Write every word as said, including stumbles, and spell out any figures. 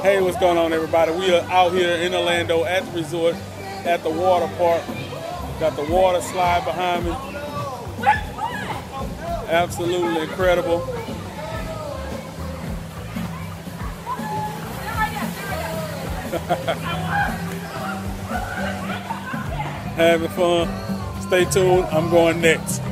Hey, what's going on, everybody? We are out here in Orlando at the resort, at the water park. Got the water slide behind me. Absolutely incredible. Having fun. Stay tuned. I'm going next.